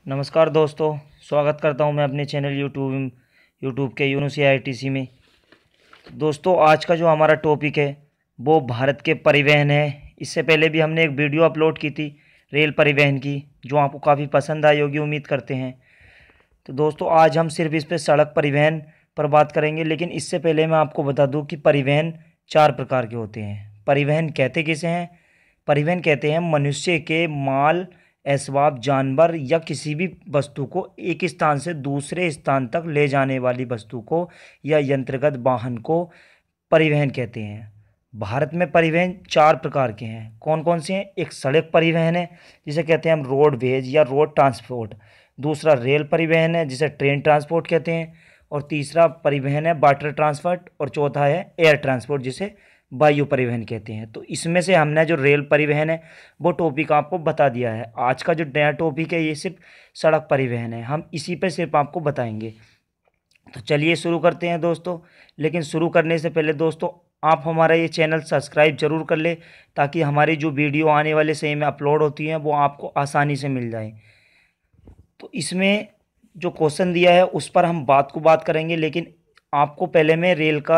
नमस्कार दोस्तों, स्वागत करता हूं मैं अपने चैनल यूट्यूब के यूनुस AITC में। दोस्तों, आज का जो हमारा टॉपिक है वो भारत के परिवहन है। इससे पहले भी हमने एक वीडियो अपलोड की थी रेल परिवहन की, जो आपको काफ़ी पसंद आई होगी, उम्मीद करते हैं। तो दोस्तों, आज हम सिर्फ इस पे सड़क परिवहन पर बात करेंगे, लेकिन इससे पहले मैं आपको बता दूं कि परिवहन 4 प्रकार के होते हैं। परिवहन कहते किसे हैं? परिवहन कहते हैं मनुष्य के माल, असबाब, जानवर या किसी भी वस्तु को एक स्थान से दूसरे स्थान तक ले जाने वाली वस्तु को या यंत्रगत वाहन को परिवहन कहते हैं। भारत में परिवहन 4 प्रकार के हैं। कौन कौन से हैं? एक सड़क परिवहन है, जिसे कहते हैं हम रोडवेज या रोड ट्रांसपोर्ट। दूसरा रेल परिवहन है, जिसे ट्रेन ट्रांसपोर्ट कहते हैं। और तीसरा परिवहन है वाटर ट्रांसपोर्ट। और चौथा है एयर ट्रांसपोर्ट, जिसे वायु परिवहन कहते हैं। तो इसमें से हमने जो रेल परिवहन है वो टॉपिक आपको बता दिया है। आज का जो नया टॉपिक है ये सिर्फ सड़क परिवहन है, हम इसी पे सिर्फ आपको बताएंगे। तो चलिए शुरू करते हैं दोस्तों। लेकिन शुरू करने से पहले दोस्तों, आप हमारा ये चैनल सब्सक्राइब जरूर कर ले, ताकि हमारी जो वीडियो आने वाले समय में अपलोड होती हैं वो आपको आसानी से मिल जाए। तो इसमें जो क्वेश्चन दिया है उस पर हम बात करेंगे, लेकिन आपको पहले मैं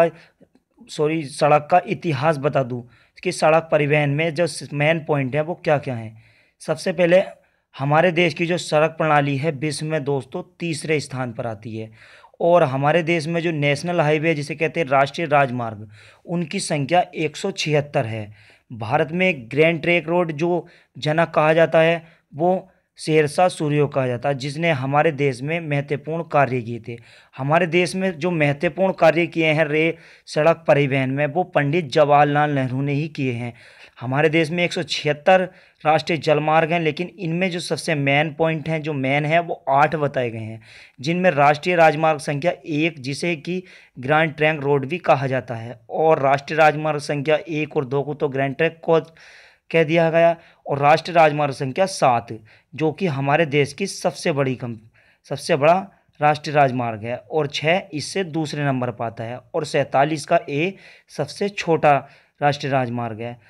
सड़क का इतिहास बता दूं कि सड़क परिवहन में जो मेन पॉइंट है वो क्या क्या है। सबसे पहले, हमारे देश की जो सड़क प्रणाली है विश्व में दोस्तों तीसरे स्थान पर आती है। और हमारे देश में जो नेशनल हाईवे, जिसे कहते हैं राष्ट्रीय राजमार्ग, उनकी संख्या 176 है। भारत में ग्रैंड ट्रैंक रोड जो जनक कहा जाता है वो शेरशाह सूर्य कहा जाता है, जिसने हमारे देश में महत्वपूर्ण कार्य किए थे। हमारे देश में जो महत्वपूर्ण कार्य किए हैं सड़क परिवहन में, वो पंडित जवाहरलाल नेहरू ने ही किए हैं। हमारे देश में 176 राष्ट्रीय जलमार्ग हैं, लेकिन इनमें जो सबसे मेन पॉइंट हैं, जो मेन है, वो 8 बताए गए हैं, जिनमें राष्ट्रीय राजमार्ग संख्या 1, जिसे कि ग्रैंड ट्रैंक रोड भी कहा जाता है, और राष्ट्रीय राजमार्ग संख्या 1 और 2 को तो ग्रैंड ट्रैंक को कह दिया गया, और राष्ट्रीय राजमार्ग संख्या 7, जो कि हमारे देश की सबसे बड़ा राष्ट्रीय राजमार्ग है, और 6 इससे दूसरे नंबर पर आता है, और 47 का A सबसे छोटा राष्ट्रीय राजमार्ग है।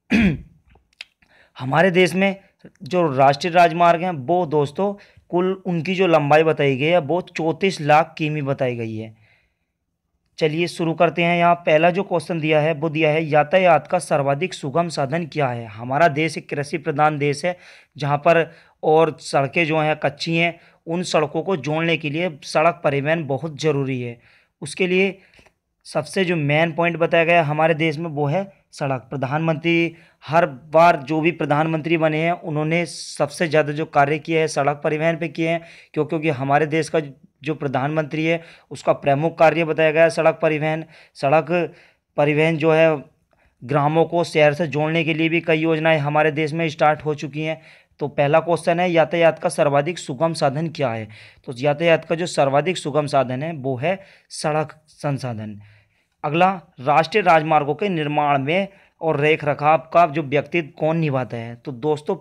हमारे देश में जो राष्ट्रीय राजमार्ग हैं वो दोस्तों, कुल उनकी जो लंबाई बताई गई है वो 34 लाख किमी बताई गई है। चलिए शुरू करते हैं। यहाँ पहला जो क्वेश्चन दिया है वो दिया है यातायात का सर्वाधिक सुगम साधन क्या है। हमारा देश एक कृषि प्रधान देश है, जहाँ पर और सड़कें जो हैं कच्ची हैं, उन सड़कों को जोड़ने के लिए सड़क परिवहन बहुत ज़रूरी है। उसके लिए सबसे जो मेन पॉइंट बताया गया हमारे देश में वो है सड़क। प्रधानमंत्री हर बार जो भी प्रधानमंत्री बने हैं उन्होंने सबसे ज़्यादा जो कार्य किए हैं सड़क परिवहन पे किए हैं, क्योंकि हमारे देश का जो प्रधानमंत्री है उसका प्रमुख कार्य बताया गया है सड़क परिवहन। सड़क परिवहन जो है ग्रामों को शहर से जोड़ने के लिए भी कई योजनाएं हमारे देश में स्टार्ट हो चुकी हैं। तो पहला क्वेश्चन है यातायात का सर्वाधिक सुगम साधन क्या है। तो यातायात का जो सर्वाधिक सुगम साधन है वो है सड़क संसाधन। अगला, राष्ट्रीय राजमार्गों के निर्माण में और रेख रखाव का जो व्यक्तित्व कौन निभाता है। तो दोस्तों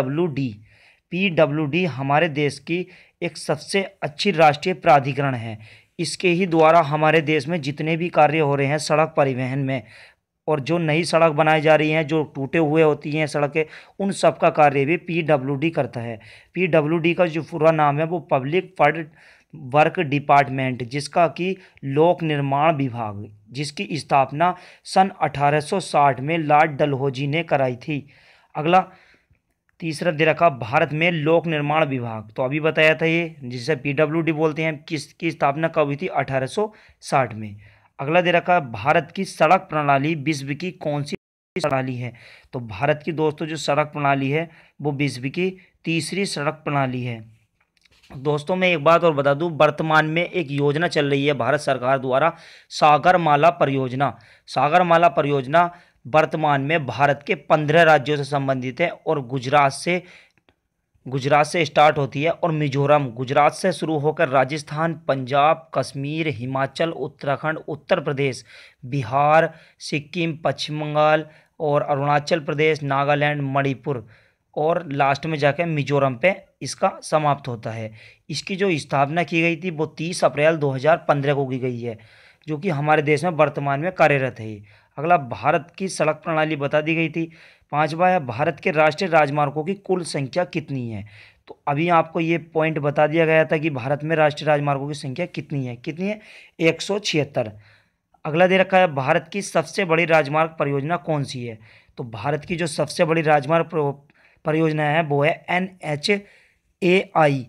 पीडब्ल्यूडी हमारे देश की एक सबसे अच्छी राष्ट्रीय प्राधिकरण है। इसके ही द्वारा हमारे देश में जितने भी कार्य हो रहे हैं सड़क परिवहन में, और जो नई सड़क बनाई जा रही हैं, जो टूटे हुए होती हैं सड़कें, उन सब का कार्य भी पीडब्ल्यूडी करता है। पीडब्ल्यूडी का जो पूरा नाम है वो पब्लिक वर्क डिपार्टमेंट, जिसका कि लोक निर्माण विभाग, जिसकी स्थापना सन 1860 में लॉर्ड डलहौजी ने कराई थी। अगला, तीसरा दे रखा भारत में लोक निर्माण विभाग। तो अभी बताया था ये, जिसे पीडब्ल्यूडी बोलते हैं, किसकी स्थापना कब हुई थी? 1860 में। अगला दे रखा भारत की सड़क प्रणाली विश्व की कौन सी प्रणाली है। तो भारत की दोस्तों जो सड़क प्रणाली है वो विश्व की तीसरी सड़क प्रणाली है। दोस्तों मैं एक बात और बता दूं, वर्तमान में एक योजना चल रही है भारत सरकार द्वारा, सागरमाला परियोजना। सागरमाला परियोजना वर्तमान में भारत के 15 राज्यों से संबंधित है, और गुजरात से स्टार्ट होती है, और मिजोरम, गुजरात से शुरू होकर राजस्थान, पंजाब, कश्मीर, हिमाचल, उत्तराखंड, उत्तर प्रदेश, बिहार, सिक्किम, पश्चिम बंगाल और अरुणाचल प्रदेश, नागालैंड, मणिपुर, और लास्ट में जाकर मिजोरम पे इसका समाप्त होता है। इसकी जो स्थापना की गई थी वो 30 अप्रैल 2015 को की गई है, जो कि हमारे देश में वर्तमान में कार्यरत है। अगला, भारत की सड़क प्रणाली बता दी गई थी। 5वां है भारत के राष्ट्रीय राजमार्गों की कुल संख्या कितनी है। तो अभी आपको ये पॉइंट बता दिया गया था कि भारत में राष्ट्रीय राजमार्गों की संख्या कितनी है, 176। अगला दे रखा है भारत की सबसे बड़ी राजमार्ग परियोजना कौन सी है। तो भारत की जो सबसे बड़ी राजमार्ग परियोजना है वो है NHAI।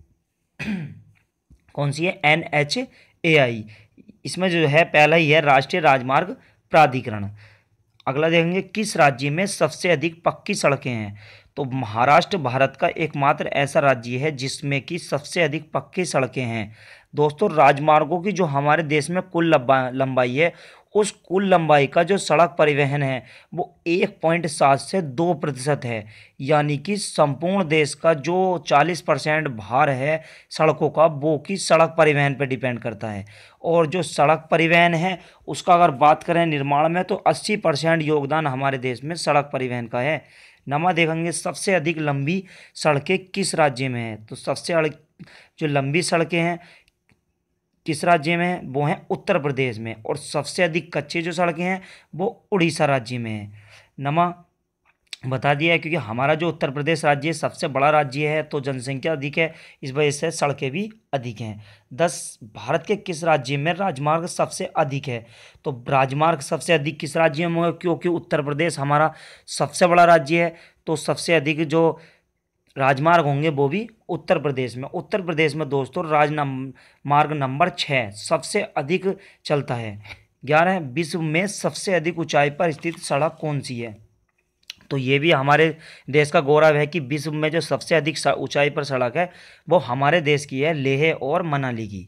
कौन सी है? NHAI। इसमें जो है पहला ही है राष्ट्रीय राजमार्ग प्राधिकरण। अगला देखेंगे किस राज्य में सबसे अधिक पक्की सड़कें हैं। तो महाराष्ट्र भारत का एकमात्र ऐसा राज्य है जिसमें कि सबसे अधिक पक्की सड़कें हैं। दोस्तों राजमार्गों की जो हमारे देश में कुल लंबाई है, उस कुल लंबाई का जो सड़क परिवहन है वो 1.7 से 2% है। यानी कि संपूर्ण देश का जो 40% भार है सड़कों का, वो कि सड़क परिवहन पर डिपेंड करता है। और जो सड़क परिवहन है उसका अगर बात करें निर्माण में, तो 80% योगदान हमारे देश में सड़क परिवहन का है। नमा देखेंगे सबसे अधिक लंबी सड़कें किस राज्य में है। तो जो लंबी सड़कें हैं किस राज्य में है, वो हैं उत्तर प्रदेश में। और सबसे अधिक कच्चे जो सड़कें हैं वो उड़ीसा राज्य में है। नमा बता दिया है क्योंकि हमारा जो उत्तर प्रदेश राज्य है सबसे बड़ा राज्य है, तो जनसंख्या अधिक है, इस वजह से सड़कें भी अधिक हैं। 10 भारत के किस राज्य में राजमार्ग सबसे अधिक है। तो राजमार्ग सबसे अधिक किस राज्य में होगा, क्योंकि उत्तर प्रदेश हमारा सबसे बड़ा राज्य है, तो सबसे अधिक जो राजमार्ग होंगे वो भी उत्तर प्रदेश में। उत्तर प्रदेश में दोस्तों मार्ग नंबर 6 सबसे अधिक चलता है। 11 विश्व में सबसे अधिक ऊंचाई पर स्थित सड़क कौन सी है। तो ये भी हमारे देश का गौरव है कि विश्व में जो सबसे अधिक ऊंचाई पर सड़क है वो हमारे देश की है, लेह और मनाली की।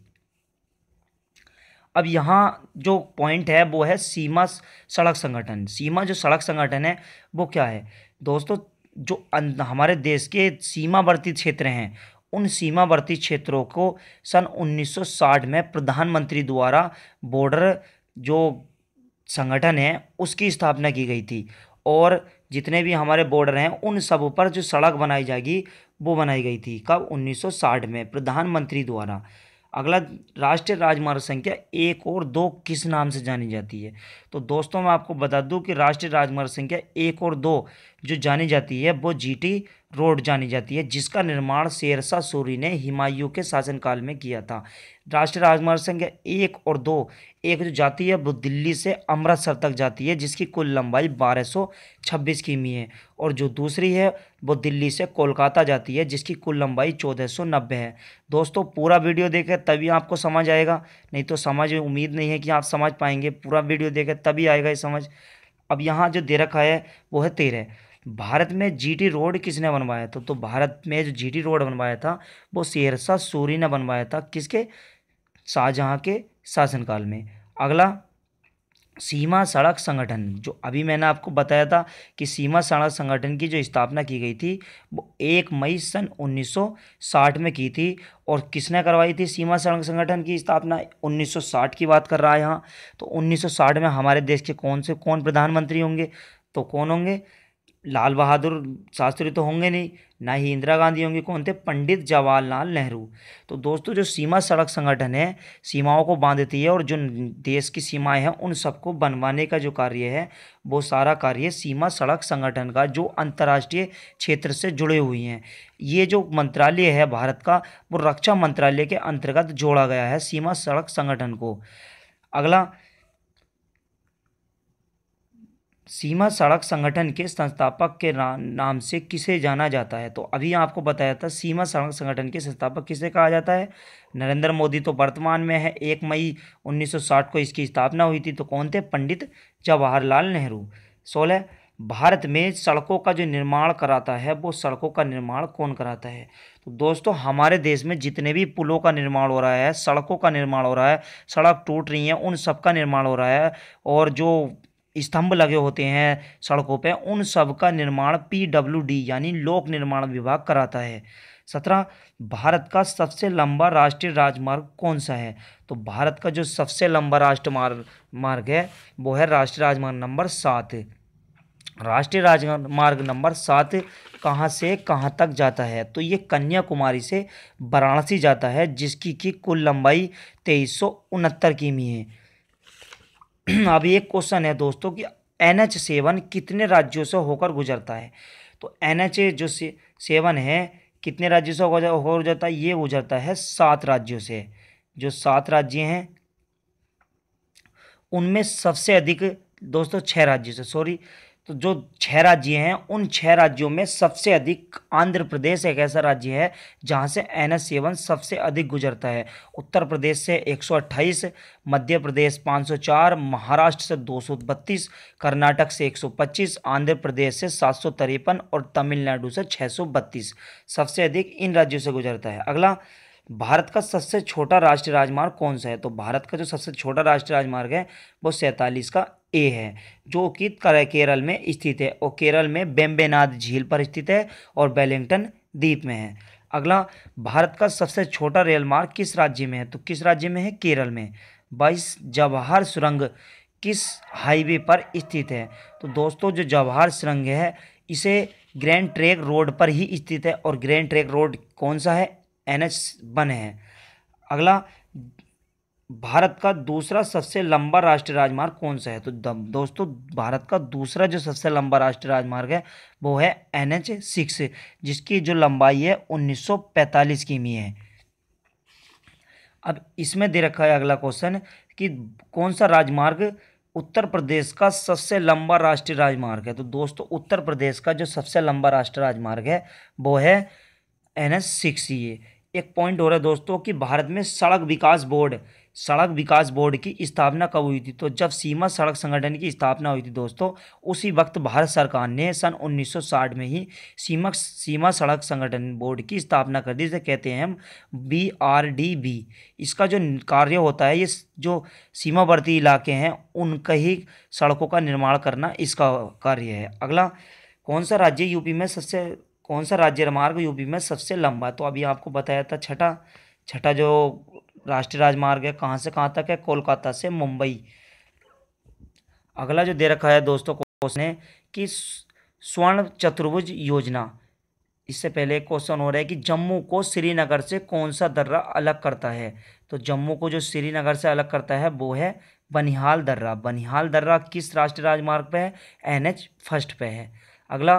अब यहाँ जो पॉइंट है वो है सीमा सड़क संगठन। सीमा जो सड़क संगठन है वो क्या है दोस्तों, जो हमारे देश के सीमावर्ती क्षेत्र हैं उन सीमावर्ती क्षेत्रों को सन 1960 में प्रधानमंत्री द्वारा बॉर्डर जो संगठन है उसकी स्थापना की गई थी। और जितने भी हमारे बॉर्डर हैं उन सब पर जो सड़क बनाई जाएगी वो बनाई गई थी। कब? 1960 में प्रधानमंत्री द्वारा। अगला राष्ट्रीय राजमार्ग संख्या 1 और 2 किस नाम से जानी जाती है। तो दोस्तों मैं आपको बता दूं कि राष्ट्रीय राजमार्ग संख्या 1 और 2 जो जानी जाती है वो GT रोड जानी जाती है, जिसका निर्माण शेरशाह सूरी ने हुमायूं के शासनकाल में किया था। राष्ट्रीय राजमार्ग संख्या 1 और 2, एक जो जाती है वो दिल्ली से अमृतसर तक जाती है जिसकी कुल लंबाई 1226 किमी है। और जो दूसरी है वो दिल्ली से कोलकाता जाती है जिसकी कुल लंबाई 1490 है। दोस्तों पूरा वीडियो देखें तभी आपको समझ आएगा, नहीं तो समझ उम्मीद नहीं है कि आप समझ पाएंगे। पूरा वीडियो देखें तभी आएगा ये समझ। अब यहाँ जो दे रखा है वो है 13। भारत में GT रोड किसने बनवाया था। तो भारत में जो GT रोड बनवाया था वो शेरशाह सूरी ने बनवाया था। किसके? शाहजहां के शासनकाल में। अगला सीमा सड़क संगठन, जो अभी मैंने आपको बताया था कि सीमा सड़क संगठन की जो स्थापना की गई थी वो 1 मई सन 1960 में की थी। और किसने करवाई थी सीमा सड़क संगठन की स्थापना? 1960 की बात कर रहा है यहाँ। तो 1960 में हमारे देश के कौन प्रधानमंत्री होंगे? तो कौन होंगे? लाल बहादुर शास्त्री तो होंगे नहीं, ना ही इंदिरा गांधी होंगी। कौन थे? पंडित जवाहरलाल नेहरू। तो दोस्तों जो सीमा सड़क संगठन है सीमाओं को बांधती है और जो देश की सीमाएं हैं उन सबको बनवाने का जो कार्य है वो सारा कार्य सीमा सड़क संगठन का, जो अंतर्राष्ट्रीय क्षेत्र से जुड़े हुई हैं। ये जो मंत्रालय है भारत का वो रक्षा मंत्रालय के अंतर्गत जोड़ा गया है सीमा सड़क संगठन को। अगला सीमा सड़क संगठन के संस्थापक के नाम से किसे जाना जाता है। तो अभी आपको बताया था सीमा सड़क संगठन के संस्थापक किसे कहा जाता है? नरेंद्र मोदी तो वर्तमान में है। 1 मई 1960 को इसकी स्थापना हुई थी। तो कौन थे? पंडित जवाहरलाल नेहरू। 16 भारत में सड़कों का जो निर्माण कराता है वो सड़कों का निर्माण कौन कराता है। तो दोस्तों हमारे देश में जितने भी पुलों का निर्माण हो रहा है, सड़कों का निर्माण हो रहा है, सड़क टूट रही है, उन सब का निर्माण हो रहा है। और जो स्तंभ लगे होते हैं सड़कों पे उन सब का निर्माण PWD यानी लोक निर्माण विभाग कराता है। 17 भारत का सबसे लंबा राष्ट्रीय राजमार्ग कौन सा है। तो भारत का जो सबसे लंबा राष्ट्रीय मार्ग है वो है राष्ट्रीय राजमार्ग नंबर 7। राष्ट्रीय राजमार्ग नंबर 7 कहाँ से कहाँ तक जाता है। तो ये कन्याकुमारी से वाराणसी जाता है जिसकी की कुल लंबाई 2369 किमी है। अभी एक क्वेश्चन है दोस्तों कि NH7 कितने राज्यों से होकर गुजरता है। तो NH जो 7 है कितने राज्यों से हो जाता है? ये गुजरता है 7 राज्यों से। जो 7 राज्य हैं उनमें सबसे अधिक दोस्तों 6 राज्यों से, सॉरी, तो जो 6 राज्य हैं उन 6 राज्यों में सबसे अधिक आंध्र प्रदेश एक ऐसा राज्य है जहां से NH7 सबसे अधिक गुजरता है। उत्तर प्रदेश से 128, मध्य प्रदेश 504, महाराष्ट्र से 232, कर्नाटक से 125, आंध्र प्रदेश से 753 और तमिलनाडु से 632 सबसे अधिक इन राज्यों से गुजरता है। अगला, भारत का सबसे छोटा राष्ट्रीय राजमार्ग कौन सा है? तो भारत का जो सबसे छोटा राष्ट्रीय राजमार्ग है वो 47 का ए है, जो कि केरल में स्थित है, और केरल में वेम्बनाड झील पर स्थित है और वेलिंगटन द्वीप में है। अगला, भारत का सबसे छोटा रेल मार्ग किस राज्य में है? तो किस राज्य में है? केरल में। 22, जवाहर सुरंग किस हाईवे पर स्थित है? तो दोस्तों जो जवाहर सुरंग है इसे ग्रैंड ट्रंक रोड पर ही स्थित है, और ग्रैंड ट्रंक रोड कौन सा है? NH1 है। अगला, भारत का दूसरा सबसे लंबा राष्ट्रीय राजमार्ग कौन सा है? तो दोस्तों भारत का दूसरा जो सबसे लंबा राष्ट्रीय राजमार्ग है वो है NH6, जिसकी जो लंबाई है 1945 किमी है। अब इसमें दे रखा है अगला क्वेश्चन कि कौन सा राजमार्ग उत्तर प्रदेश का सबसे लंबा राष्ट्रीय राजमार्ग है? तो दोस्तों उत्तर प्रदेश का जो सबसे लंबा राष्ट्रीय राजमार्ग है वो है NH6। ये एक पॉइंट हो रहा है दोस्तों कि भारत में सड़क विकास बोर्ड की स्थापना कब हुई थी? तो जब सीमा सड़क संगठन की स्थापना हुई थी दोस्तों, उसी वक्त भारत सरकार ने सन 1960 में ही सीमा सड़क संगठन बोर्ड की स्थापना कर दी, जिसे कहते हैं हम BRDB। इसका जो कार्य होता है, ये जो सीमावर्ती इलाके हैं उनका ही सड़कों का निर्माण करना इसका कार्य है। अगला, कौन सा राज्य मार्ग यूपी में सबसे लंबा? तो अभी आपको बताया था छठा जो राष्ट्रीय राजमार्ग है कहाँ से कहाँ तक है? कोलकाता से मुंबई। अगला जो दे रखा है दोस्तों क्वेश्चन है कि स्वर्ण चतुर्भुज योजना, इससे पहले एक क्वेश्चन हो रहा है कि जम्मू को श्रीनगर से कौन सा दर्रा अलग करता है? तो जम्मू को जो श्रीनगर से अलग करता है वो है बनिहाल दर्रा। बनिहाल दर्रा किस राष्ट्रीय राजमार्ग पे है? NH1 पे है। अगला,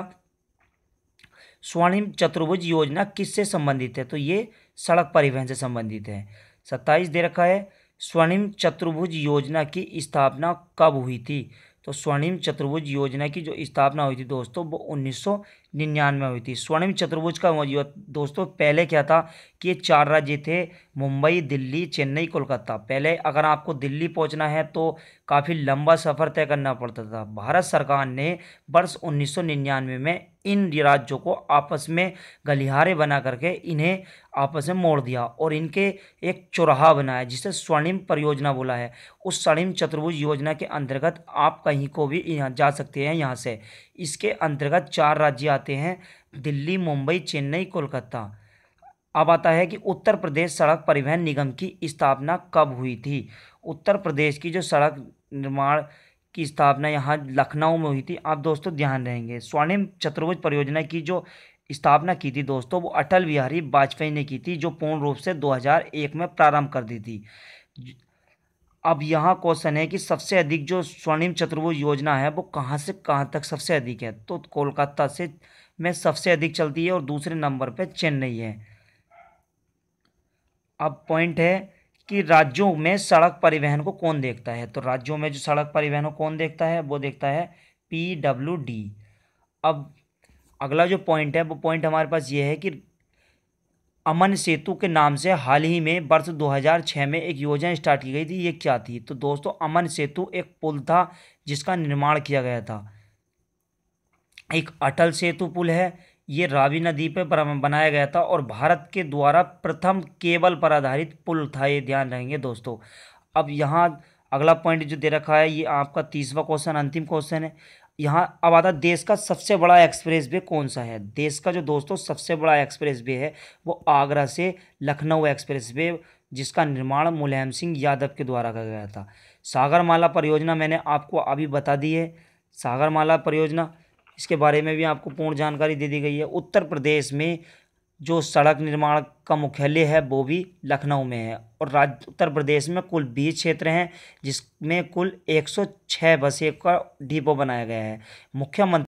स्वर्णिम चतुर्भुज योजना किससे संबंधित है? तो ये सड़क परिवहन से संबंधित है। 27 दे रखा है, स्वर्णिम चतुर्भुज योजना की स्थापना कब हुई थी? तो स्वर्णिम चतुर्भुज योजना की जो स्थापना हुई थी दोस्तों वो 1999 में हुई थी। स्वर्णिम चतुर्भुज का दोस्तों पहले क्या था कि ये 4 राज्य थे, मुंबई, दिल्ली, चेन्नई, कोलकाता। पहले अगर आपको दिल्ली पहुंचना है तो काफ़ी लंबा सफ़र तय करना पड़ता था। भारत सरकार ने वर्ष 1999 में इन राज्यों को आपस में गलियारे बना करके इन्हें आपस में मोड़ दिया और इनके एक चौराहा बनाया, जिसे स्वर्णिम परियोजना बोला है। उस स्वर्णिम चतुर्भुज योजना के अंतर्गत आप कहीं को भी यहाँ जा सकते हैं। यहाँ से इसके अंतर्गत 4 राज्य आते हैं, दिल्ली, मुंबई, चेन्नई, कोलकाता। अब आता है कि उत्तर प्रदेश सड़क परिवहन निगम की स्थापना कब हुई थी? उत्तर प्रदेश की जो सड़क निर्माण की स्थापना यहाँ लखनऊ में हुई थी। आप दोस्तों ध्यान रहेंगे, स्वर्णिम चतुर्भुज परियोजना की जो स्थापना की थी दोस्तों वो अटल बिहारी वाजपेयी ने की थी, जो पूर्ण रूप से 2001 में प्रारंभ कर दी थी। अब यहाँ क्वेश्चन है कि सबसे अधिक जो स्वर्णिम चतुर्भुज योजना है वो कहाँ से कहाँ तक सबसे अधिक है? तो कोलकाता से में सबसे अधिक चलती है और दूसरे नंबर पे चेन्नई है। अब पॉइंट है कि राज्यों में सड़क परिवहन को कौन देखता है? तो राज्यों में जो सड़क परिवहन को कौन देखता है वो देखता है PWD। अब अगला जो पॉइंट है वो पॉइंट हमारे पास ये है कि अमन सेतु के नाम से हाल ही में वर्ष 2006 में एक योजना स्टार्ट की गई थी। ये क्या थी? तो दोस्तों अमन सेतु एक पुल था जिसका निर्माण किया गया था। एक अटल सेतु पुल है, ये रावी नदी पे बनाया गया था और भारत के द्वारा प्रथम केबल पर आधारित पुल था, ये ध्यान रहेंगे दोस्तों। अब यहाँ अगला पॉइंट जो दे रखा है ये आपका 30वां क्वेश्चन, अंतिम क्वेश्चन है। यहाँ अब आता देश का सबसे बड़ा एक्सप्रेस वे कौन सा है? देश का जो दोस्तों सबसे बड़ा एक्सप्रेस वे है वो आगरा से लखनऊ एक्सप्रेस वे, जिसका निर्माण मुलायम सिंह यादव के द्वारा किया गया था। सागरमाला परियोजना मैंने आपको अभी बता दी है। सागरमाला परियोजना इसके बारे में भी आपको पूर्ण जानकारी दे दी गई है। उत्तर प्रदेश में जो सड़क निर्माण का मुख्यालय है वो भी लखनऊ में है और उत्तर प्रदेश में कुल 20 क्षेत्र हैं जिसमें कुल 106 बसें का डिपो बनाया गया है। मुख्यमंत्री